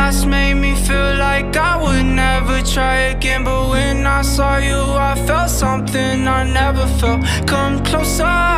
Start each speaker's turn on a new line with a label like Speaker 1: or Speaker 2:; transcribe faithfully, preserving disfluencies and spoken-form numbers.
Speaker 1: past made me feel like I would never try again, but when I saw you I felt something I never felt. Come closer.